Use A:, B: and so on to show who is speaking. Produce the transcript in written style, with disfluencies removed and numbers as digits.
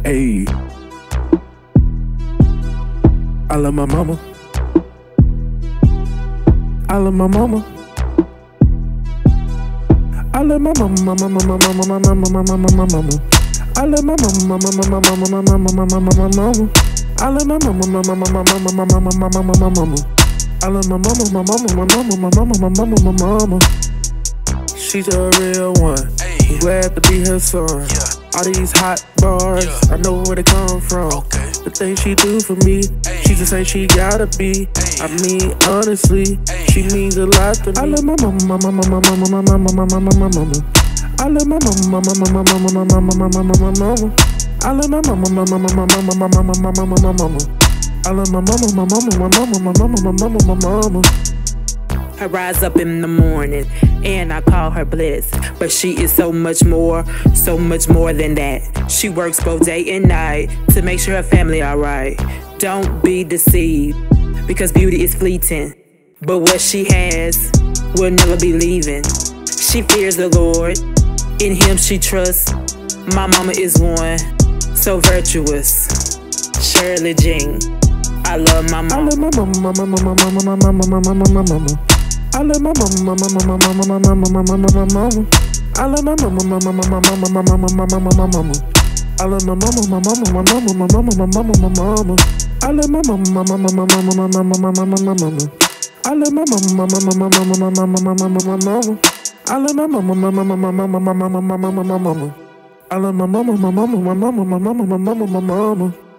A: Ayy, I love my mama. I love my mama. I love my mama, mama, mama, mama, mama, mama, mama, mama. I love my mama, mama, mama, mama, mama, mama, mama, mama. I love my mama, mama, mama, mama, mama, mama, mama, mama. I love my mama, my mama, my mama, my mama, my mama, my mama. She's a real one. Glad to be her son. All these hot bars, I know where they come from. The things she do for me, she just ain't she gotta be. I mean, honestly, she means a lot to me. I love my mama, mama, mama, mama, mama, mama, mama, mama. I love my mama, mama, mama, mama, mama, mama, mama, mama. I love my mama, mama, mama, mama, mama, mama, mama, mama. I love my mama, my mama, my mama, my mama, my mama, my mama.
B: I rise up in the morning and I call her blessed, but she is so much more than that. She works both day and night to make sure her family alright. Don't be deceived, because beauty is fleeting, but what she has will never be leaving. She fears the Lord, in Him she trusts. My mama is one, so virtuous. Shirley Jean, I love my mama.
A: I love my mama, mama, mama, mama, mama, mama, mama, mama. I love my mama, mama, mama, mama, mama, mama, mama, mama. I love my mama, mama, mama, mama, mama, mama, mama, mama. I love my mama, my mama, my mama, my mama, my mama, my mama. I love my mama, mama, mama, mama, mama, mama, mama, mama. I love my mama, mama, mama, mama, mama, mama, mama, mama. I love my mama, mama, mama, mama, mama, mama, mama, mama. I love my mama, my mama, my mama, my mama, my mama, my mama.